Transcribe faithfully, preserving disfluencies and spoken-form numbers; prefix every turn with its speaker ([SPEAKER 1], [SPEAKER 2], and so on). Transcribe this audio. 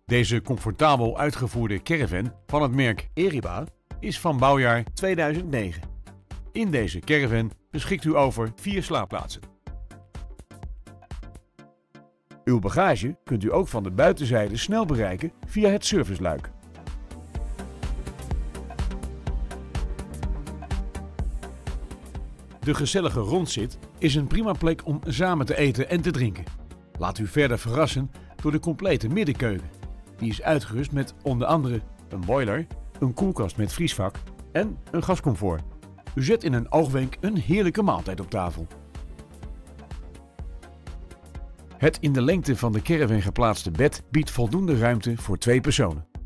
[SPEAKER 1] Deze comfortabel uitgevoerde caravan van het merk Eriba is van bouwjaar tweeduizend negen. In deze caravan beschikt u over vier slaapplaatsen. Uw bagage kunt u ook van de buitenzijde snel bereiken via het serviceluik. De gezellige rondzit is een prima plek om samen te eten en te drinken. Laat u verder verrassen door de complete middenkeuken. Die is uitgerust met onder andere een boiler, een koelkast met vriesvak en een gascomfort. U zet in een oogwenk een heerlijke maaltijd op tafel. Het in de lengte van de caravan geplaatste bed biedt voldoende ruimte voor twee personen.